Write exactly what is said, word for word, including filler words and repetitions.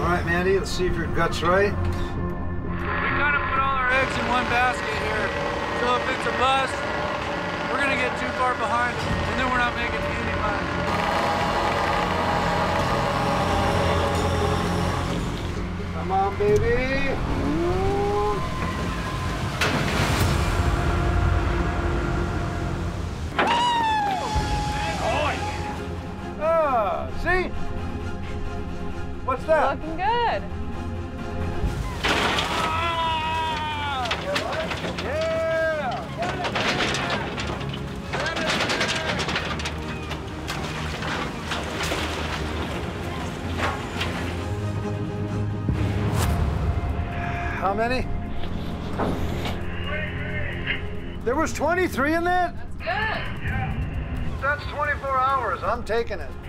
right, Mandy, let's see if your gut's right. We kind of put all our eggs in one basket here. So if it's a bust, we're gonna get too far behind, and then we're not making any money. Come on, baby. Ah, see? What's that? Looking good. Yeah! How many? There was twenty-three in that? That's good. That's twenty-four hours. I'm taking it.